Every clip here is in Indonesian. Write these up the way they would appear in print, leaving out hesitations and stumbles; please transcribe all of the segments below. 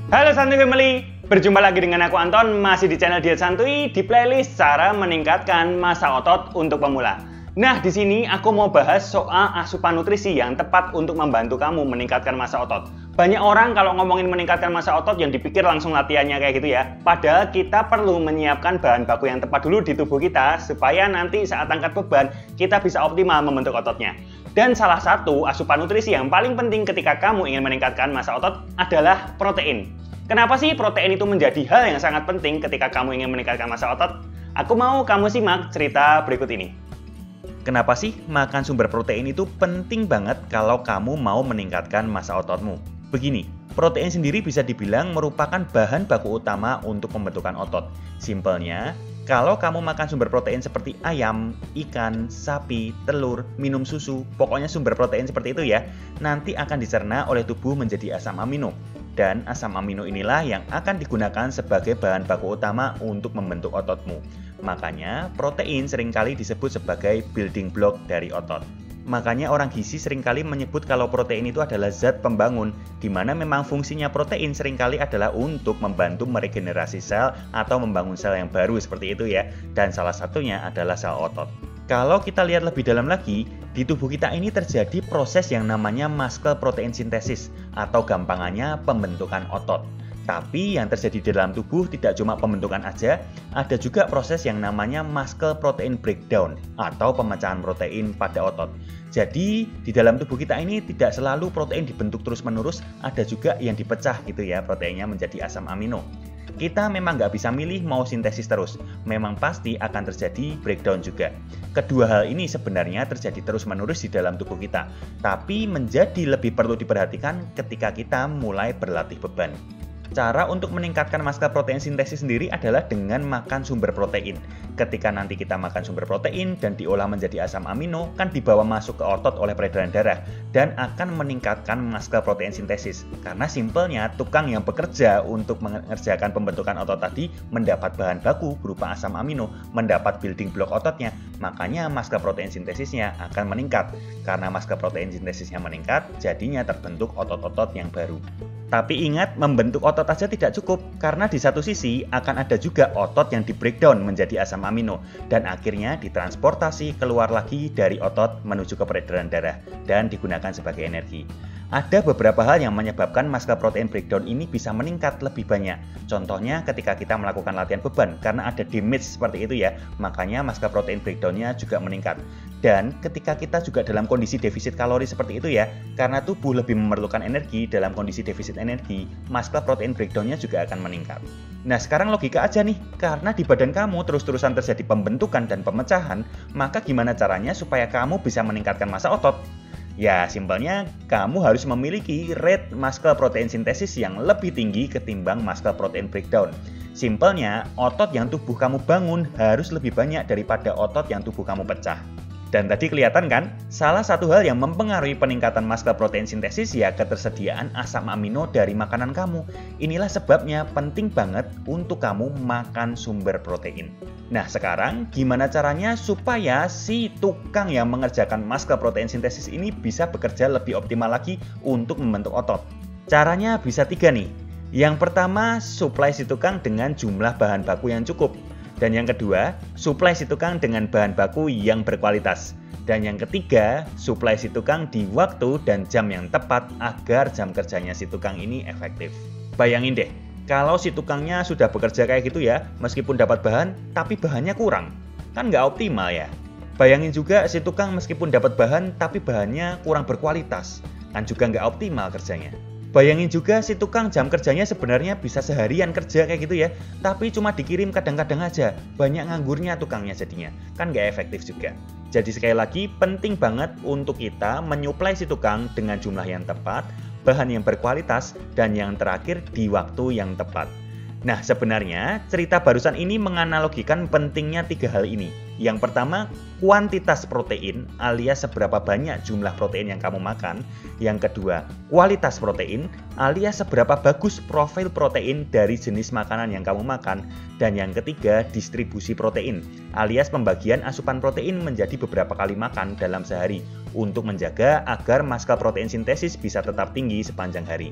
Halo Santuy Family, berjumpa lagi dengan aku Anton, masih di channel Diet Santuy di playlist cara meningkatkan massa otot untuk pemula. Nah, di sini aku mau bahas soal asupan nutrisi yang tepat untuk membantu kamu meningkatkan massa otot. Banyak orang kalau ngomongin meningkatkan massa otot yang dipikir langsung latihannya kayak gitu ya. Padahal kita perlu menyiapkan bahan baku yang tepat dulu di tubuh kita supaya nanti saat angkat beban kita bisa optimal membentuk ototnya. Dan salah satu asupan nutrisi yang paling penting ketika kamu ingin meningkatkan massa otot adalah protein. Kenapa sih protein itu menjadi hal yang sangat penting ketika kamu ingin meningkatkan massa otot? Aku mau kamu simak cerita berikut ini. Kenapa sih makan sumber protein itu penting banget kalau kamu mau meningkatkan massa ototmu? Begini, protein sendiri bisa dibilang merupakan bahan baku utama untuk pembentukan otot. Simpelnya, kalau kamu makan sumber protein seperti ayam, ikan, sapi, telur, minum susu, pokoknya sumber protein seperti itu ya, nanti akan dicerna oleh tubuh menjadi asam amino. Dan asam amino inilah yang akan digunakan sebagai bahan baku utama untuk membentuk ototmu. Makanya, protein seringkali disebut sebagai building block dari otot. Makanya orang gizi seringkali menyebut kalau protein itu adalah zat pembangun, di mana memang fungsinya protein seringkali adalah untuk membantu meregenerasi sel atau membangun sel yang baru seperti itu ya. Dan salah satunya adalah sel otot. Kalau kita lihat lebih dalam lagi, di tubuh kita ini terjadi proses yang namanya muscle protein synthesis atau gampangannya pembentukan otot. Tapi yang terjadi di dalam tubuh tidak cuma pembentukan aja, ada juga proses yang namanya muscle protein breakdown atau pemecahan protein pada otot. Jadi di dalam tubuh kita ini tidak selalu protein dibentuk terus-menerus, ada juga yang dipecah gitu ya proteinnya menjadi asam amino. Kita memang nggak bisa milih mau sintesis terus, memang pasti akan terjadi breakdown juga. Kedua hal ini sebenarnya terjadi terus-menerus di dalam tubuh kita, tapi menjadi lebih perlu diperhatikan ketika kita mulai berlatih beban. Cara untuk meningkatkan muscle protein sintesis sendiri adalah dengan makan sumber protein. Ketika nanti kita makan sumber protein dan diolah menjadi asam amino, kan dibawa masuk ke otot oleh peredaran darah dan akan meningkatkan muscle protein sintesis. Karena simpelnya tukang yang bekerja untuk mengerjakan pembentukan otot tadi mendapat bahan baku berupa asam amino, mendapat building block ototnya, makanya muscle protein sintesisnya akan meningkat. Karena muscle protein sintesisnya meningkat, jadinya terbentuk otot-otot yang baru. Tapi ingat, membentuk otot aja tidak cukup, karena di satu sisi akan ada juga otot yang di breakdown menjadi asam amino dan akhirnya ditransportasi keluar lagi dari otot menuju ke peredaran darah dan digunakan sebagai energi. Ada beberapa hal yang menyebabkan muscle protein breakdown ini bisa meningkat lebih banyak. Contohnya ketika kita melakukan latihan beban, karena ada damage seperti itu ya, makanya muscle protein breakdown-nya juga meningkat. Dan ketika kita juga dalam kondisi defisit kalori seperti itu ya, karena tubuh lebih memerlukan energi dalam kondisi defisit energi, muscle protein breakdown-nya juga akan meningkat. Nah sekarang logika aja nih, karena di badan kamu terus-terusan terjadi pembentukan dan pemecahan, maka gimana caranya supaya kamu bisa meningkatkan massa otot? Ya, simpelnya kamu harus memiliki rate muscle protein sintesis yang lebih tinggi ketimbang muscle protein breakdown. Simpelnya, otot yang tubuh kamu bangun harus lebih banyak daripada otot yang tubuh kamu pecah. Dan tadi kelihatan kan, salah satu hal yang mempengaruhi peningkatan muscle protein sintesis ya ketersediaan asam amino dari makanan kamu. Inilah sebabnya penting banget untuk kamu makan sumber protein. Nah sekarang gimana caranya supaya si tukang yang mengerjakan muscle protein sintesis ini bisa bekerja lebih optimal lagi untuk membentuk otot? Caranya bisa 3 nih. Yang pertama, suplai si tukang dengan jumlah bahan baku yang cukup. Dan yang kedua, suplai si tukang dengan bahan baku yang berkualitas. Dan yang ketiga, suplai si tukang di waktu dan jam yang tepat agar jam kerjanya si tukang ini efektif. Bayangin deh, kalau si tukangnya sudah bekerja kayak gitu ya, meskipun dapat bahan, tapi bahannya kurang. Kan nggak optimal ya. Bayangin juga si tukang meskipun dapat bahan, tapi bahannya kurang berkualitas. Kan juga nggak optimal kerjanya. Bayangin juga si tukang jam kerjanya sebenarnya bisa seharian kerja kayak gitu ya, tapi cuma dikirim kadang-kadang aja, banyak nganggurnya tukangnya jadinya, kan nggak efektif juga. Jadi sekali lagi penting banget untuk kita menyuplai si tukang dengan jumlah yang tepat, bahan yang berkualitas, dan yang terakhir di waktu yang tepat. Nah sebenarnya cerita barusan ini menganalogikan pentingnya 3 hal ini. Yang pertama, kuantitas protein alias seberapa banyak jumlah protein yang kamu makan. Yang kedua, kualitas protein alias seberapa bagus profil protein dari jenis makanan yang kamu makan. Dan yang ketiga, distribusi protein alias pembagian asupan protein menjadi beberapa kali makan dalam sehari untuk menjaga agar muscle protein sintesis bisa tetap tinggi sepanjang hari.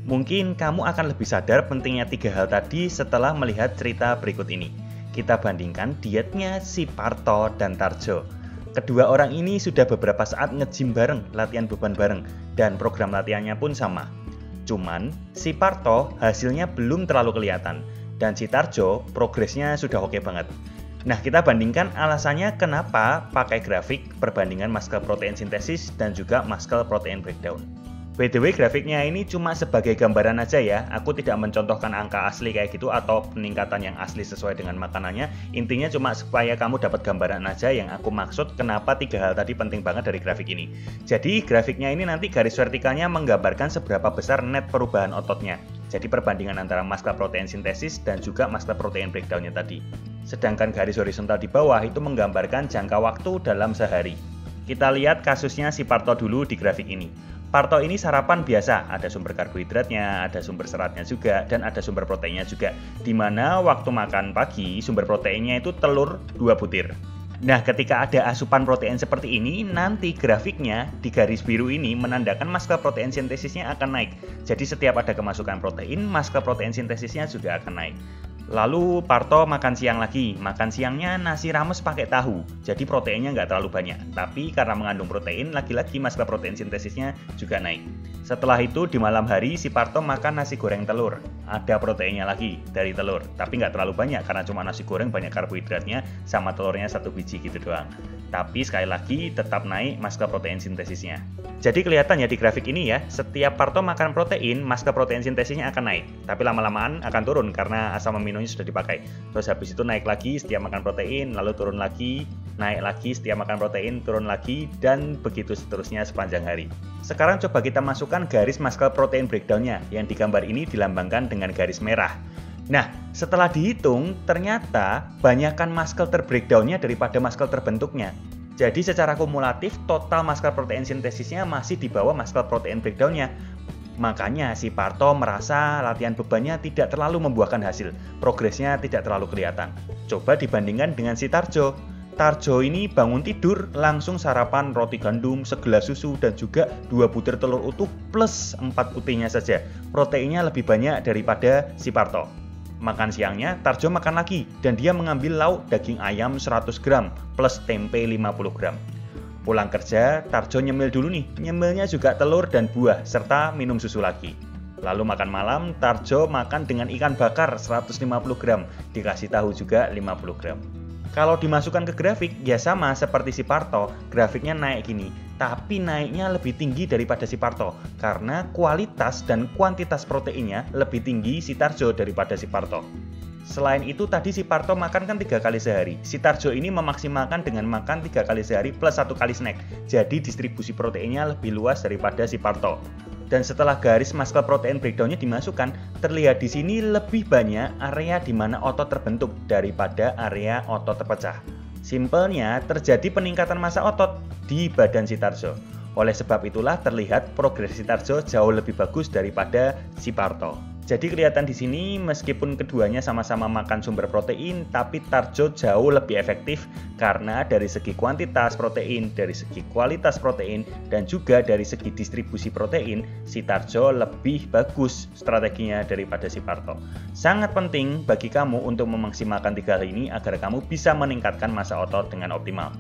Mungkin kamu akan lebih sadar pentingnya 3 hal tadi setelah melihat cerita berikut ini. Kita bandingkan dietnya si Parto dan Tarjo. Kedua orang ini sudah beberapa saat nge-gym bareng, latihan beban bareng, dan program latihannya pun sama. Cuman, si Parto hasilnya belum terlalu kelihatan, dan si Tarjo progresnya sudah oke banget. Nah, kita bandingkan alasannya kenapa pakai grafik perbandingan muscle protein sintesis dan juga muscle protein breakdown. By the way, grafiknya ini cuma sebagai gambaran aja ya. Aku tidak mencontohkan angka asli kayak gitu atau peningkatan yang asli sesuai dengan makanannya. Intinya cuma supaya kamu dapat gambaran aja yang aku maksud kenapa 3 hal tadi penting banget dari grafik ini. Jadi grafiknya ini nanti garis vertikalnya menggambarkan seberapa besar net perubahan ototnya. Jadi perbandingan antara muscle protein sintesis dan juga muscle protein breakdownnya tadi. Sedangkan garis horizontal di bawah itu menggambarkan jangka waktu dalam sehari. Kita lihat kasusnya si Parto dulu di grafik ini. Parto ini sarapan biasa, ada sumber karbohidratnya, ada sumber seratnya juga, dan ada sumber proteinnya juga. Dimana waktu makan pagi, sumber proteinnya itu telur 2 butir. Nah, ketika ada asupan protein seperti ini, nanti grafiknya di garis biru ini menandakan muscle protein sintesisnya akan naik. Jadi setiap ada kemasukan protein, muscle protein sintesisnya juga akan naik. Lalu Parto makan siang lagi, makan siangnya nasi rames pakai tahu, jadi proteinnya nggak terlalu banyak. Tapi karena mengandung protein, lagi-lagi muscle protein sintesisnya juga naik. Setelah itu di malam hari si Parto makan nasi goreng telur, ada proteinnya lagi dari telur, tapi nggak terlalu banyak karena cuma nasi goreng banyak karbohidratnya sama telurnya 1 biji gitu doang. Tapi sekali lagi tetap naik muscle protein sintesisnya. Jadi kelihatan ya di grafik ini ya, setiap Parto makan protein, muscle protein sintesisnya akan naik. Tapi lama-lamaan akan turun karena asam aminonya sudah dipakai. Terus habis itu naik lagi setiap makan protein, lalu turun lagi, naik lagi setiap makan protein, turun lagi, dan begitu seterusnya sepanjang hari. Sekarang coba kita masukkan garis muscle protein breakdown-nya, yang di gambar ini dilambangkan dengan garis merah. Nah, setelah dihitung, ternyata banyakkan muscle terbreakdown-nya daripada muscle terbentuknya. Jadi secara kumulatif, total muscle protein sintesisnya masih di bawah muscle protein breakdown-nya. Makanya si Parto merasa latihan bebannya tidak terlalu membuahkan hasil, progresnya tidak terlalu kelihatan. Coba dibandingkan dengan si Tarjo. Tarjo ini bangun tidur, langsung sarapan roti gandum, segelas susu, dan juga 2 butir telur utuh plus 4 putihnya saja. Proteinnya lebih banyak daripada si Parto. Makan siangnya, Tarjo makan lagi, dan dia mengambil lauk daging ayam 100 gram plus tempe 50 gram. Pulang kerja, Tarjo nyemil dulu nih, nyemilnya juga telur dan buah, serta minum susu lagi. Lalu makan malam, Tarjo makan dengan ikan bakar 150 gram, dikasih tahu juga 50 gram. Kalau dimasukkan ke grafik, ya sama seperti si Parto, grafiknya naik gini, tapi naiknya lebih tinggi daripada si Parto, karena kualitas dan kuantitas proteinnya lebih tinggi si Tarjo daripada si Parto. Selain itu tadi si Parto makan kan 3 kali sehari, si Tarjo ini memaksimalkan dengan makan 3 kali sehari plus 1 kali snack, jadi distribusi proteinnya lebih luas daripada si Parto. Dan setelah garis muscle protein breakdown-nya dimasukkan, terlihat di sini lebih banyak area di mana otot terbentuk daripada area otot terpecah. Simpelnya, terjadi peningkatan massa otot di badan si Tarjo. Oleh sebab itulah terlihat progres si Tarjo jauh lebih bagus daripada si Parto. Jadi kelihatan di sini meskipun keduanya sama-sama makan sumber protein, tapi Tarjo jauh lebih efektif karena dari segi kuantitas protein, dari segi kualitas protein, dan juga dari segi distribusi protein, si Tarjo lebih bagus strateginya daripada si Parto. Sangat penting bagi kamu untuk memaksimalkan 3 hal ini agar kamu bisa meningkatkan massa otot dengan optimal.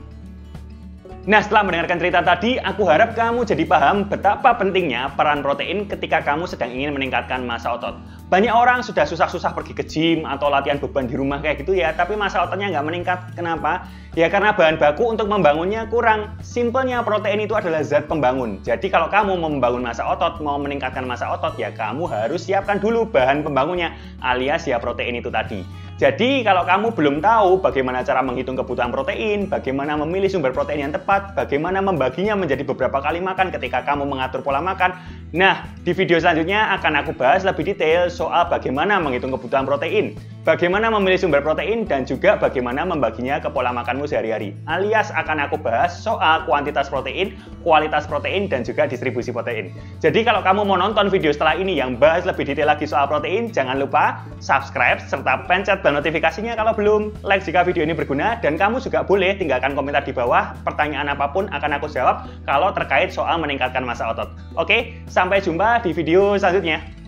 Nah, setelah mendengarkan cerita tadi, aku harap kamu jadi paham betapa pentingnya peran protein ketika kamu sedang ingin meningkatkan massa otot. Banyak orang sudah susah-susah pergi ke gym atau latihan beban di rumah kayak gitu ya, tapi massa ototnya nggak meningkat. Kenapa? Ya karena bahan baku untuk membangunnya kurang. Simpelnya protein itu adalah zat pembangun. Jadi kalau kamu mau membangun massa otot, mau meningkatkan massa otot, ya kamu harus siapkan dulu bahan pembangunnya, alias ya protein itu tadi. Jadi kalau kamu belum tahu bagaimana cara menghitung kebutuhan protein, bagaimana memilih sumber protein yang tepat, bagaimana membaginya menjadi beberapa kali makan ketika kamu mengatur pola makan, nah di video selanjutnya akan aku bahas lebih detail soal bagaimana menghitung kebutuhan protein, bagaimana memilih sumber protein, dan juga bagaimana membaginya ke pola makanmu sehari-hari. Alias akan aku bahas soal kuantitas protein, kualitas protein, dan juga distribusi protein. Jadi kalau kamu mau nonton video setelah ini yang bahas lebih detail lagi soal protein, jangan lupa subscribe serta pencet bel notifikasinya kalau belum. Like jika video ini berguna, dan kamu juga boleh tinggalkan komentar di bawah, pertanyaan apapun akan aku jawab kalau terkait soal meningkatkan massa otot. Oke, sampai jumpa di video selanjutnya.